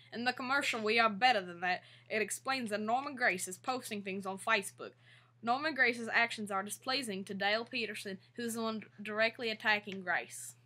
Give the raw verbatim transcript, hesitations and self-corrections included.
In the commercial, we are better than that. It explains that Norman Grace is posting things on Facebook. Norman Grace's actions are displeasing to Dale Peterson, who's the one directly attacking Grace.